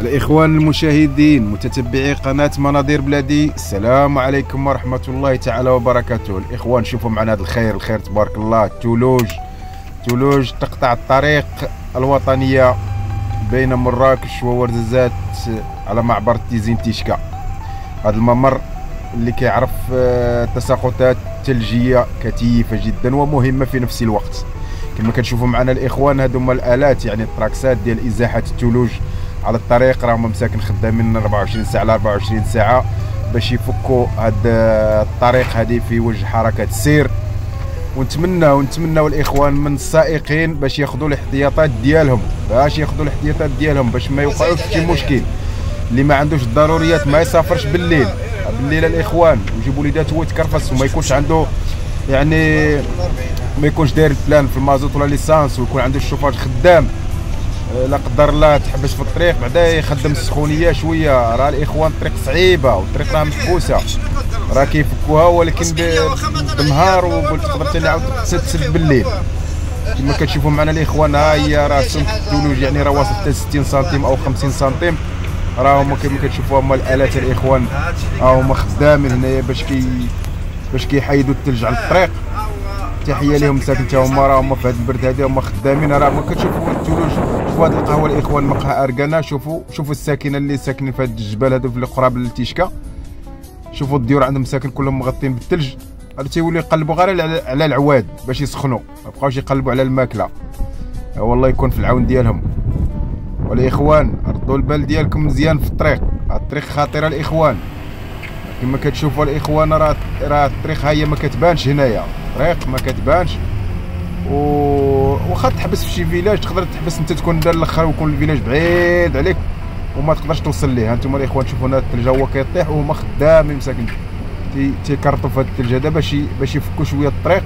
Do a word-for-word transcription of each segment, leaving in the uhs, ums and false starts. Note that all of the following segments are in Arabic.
الإخوان المشاهدين متتبعي قناة مناظير بلادي، السلام عليكم ورحمة الله تعالى وبركاته. الإخوان شوفوا معنا هذا الخير الخير تبارك الله. تولوج تولوج تقطع الطريق الوطنية بين مراكش وورزازات على معبر تيزين تيشكا. هذا الممر اللي كيعرف تساقطات ثلجية كثيفة جدا ومهمة في نفس الوقت. كما كتشوفوا معنا الإخوان، هادو هما الآلات يعني التراكسات ديال إزاحة الثلوج على الطريق، راهم مساكن خدامين أربعة وعشرين ساعة على أربعة وعشرين ساعة باش يفكوا هاد الطريق هذه في وجه حركة السير. ونتمناو نتمناو الإخوان من السائقين باش ياخذوا الاحتياطات ديالهم باش ياخذوا الاحتياطات ديالهم باش ما يوقعوش في شي مشكل. اللي ما عندوش الضروريات ما يسافرش بالليل بالليل الإخوان، ويجيب وليداته هو يتكرفس وما يكونش عنده يعني ما يكونش داير البلان في المازوت ولا ليسانس، ويكون عنده الشوفاج خدام. لا قدر الله تحبس في الطريق بعدا يخدم السخونيه شويه. راه الاخوان الطريق صعيبه والطريق راه محبوسه، راه كيفكوها ولكن بالنهار وقلت تقدر ثاني عاود تسد بالليل. كما كتشوفوا معنا الاخوان، ها هي راه سمك الثلوج يعني راه واصل حتى ستين سنتيم او خمسين سنتيم. راه هما كما كتشوفوا هما الالات الاخوان، ها هما خدامين هنايا باش كي باش كيحيدوا الثلج على الطريق. تحيه لهم مساكن حتى هما، راه هما في هذا البرد هذا هما خدامين. راه ما كتشوفوا الثلوج. شوفوا هذه القهوه الاخوان، مقهى اركانا. شوفوا شوفوا الساكنه اللي ساكنين في هذا الجبال هذو في قراب للتيشكا. شوفوا الديور عندهم مساكن كلهم مغطين بالثلج. هادو تيوليو يقلبوا غير على العواد باش يسخنوا، ما بقاوش يقلبوا على الماكله. والله يكون في العون ديالهم. والاخوان ردوا البال ديالكم مزيان في الطريق، الطريق خطيره الاخوان. كما كتشوفوا الاخوان راه راه الطريق ها هي ما كتبانش هنايا، الطريق ما كتبانش. و واخا تحبس في شي فيلاج تقدر تحبس انت تكون دار الاخر ويكون الفيلاج بعيد عليك وما تقدرش توصل ليه. هانتوما الاخوان شوفوا هنا الثلج هو كيطيح وهما خدامين مساكن تيكرطوا في هذا الثلج هذا باش باش يفكوا شويه الطريق.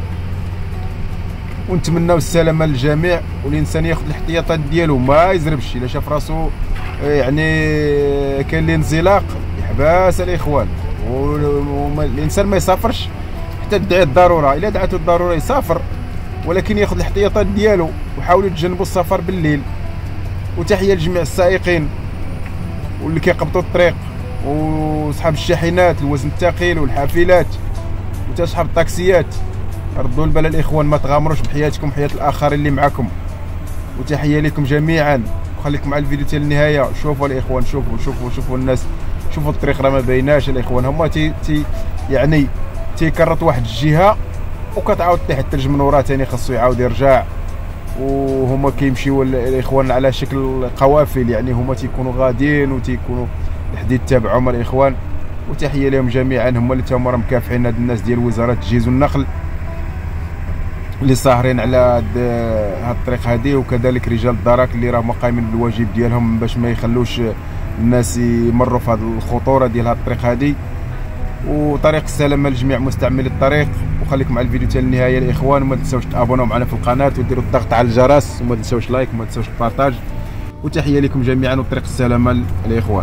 ونتمناو السلامه للجميع، والانسان ياخذ الاحتياطات ديالو ما يزربش. الا شاف راسو يعني كاين لي انزلاق يحبس الاخوان. والانسان ما يسافرش حتى تدعي الضروره، الا دعته الضروره يسافر، ولكن ياخذ الاحتياطات ديالو وحاولوا يتجنبوا السفر بالليل. وتحيه لجميع السائقين واللي كيقبطوا الطريق وصحاب الشاحنات الوزن الثقيل والحافلات وتا صحاب الطاكسيات. ردوا البال الاخوان، ما تغامروش بحياتكم حياه الاخرين اللي معكم. وتحيه لكم جميعا، وخليكم مع الفيديو حتى النهايه. شوفوا الاخوان، شوفوا شوفوا شوفوا الناس، شوفوا الطريق راه ما بايناش الاخوان. هما تي, تي يعني تيكرط واحد الجهه وكتعاود طيح الثلج من وراه ثاني، خاصو يعاود يرجع. وهما كيمشيو الاخوان على شكل قوافل، يعني هما تيكونوا غاديين وتيكونوا الحديد تابعهم الاخوان. وتحيه لهم جميعا، هما اللي تاهما راه مكافحين هاد الناس ديال وزاره التجهيز والنقل اللي ساهرين على هاد الطريق هذه، وكذلك رجال الدرك اللي راهم قايمين بالواجب ديالهم باش ما يخلوش الناس يمروا في هاد الخطوره ديال هاد الطريق هذه. وطريق السلامه لجميع مستعملي الطريق. وخليكم مع الفيديو حتى النهايه الاخوان، وما تنساوش تابوناو معنا في القناه وديروا الضغط على الجرس، وما تنساوش لايك وما تنساوش البارطاج. وتحيه لكم جميعا وطريق السلامه الاخوان.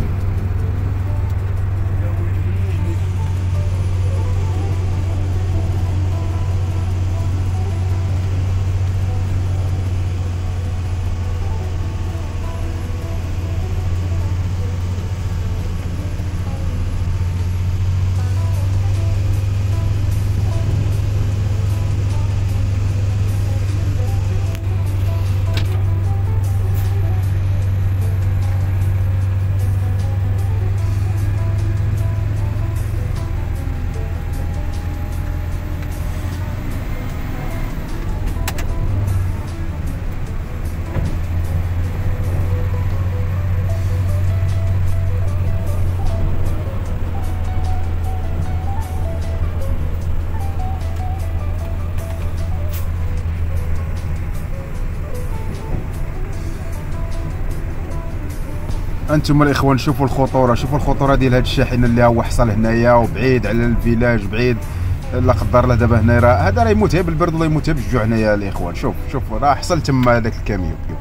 انتم الاخوان شوفوا الخطوره، شوفوا الخطوره ديال هذا الشاحنه اللي هو حصل هنايا وبعيد على الفيلاج، بعيد لا قدر الله. دابا هنا راه هذا راه يموت بالبرد ولا يموت بالجوع هنايا الاخوان. شوف شوف راه حصل تما هذاك الكاميون.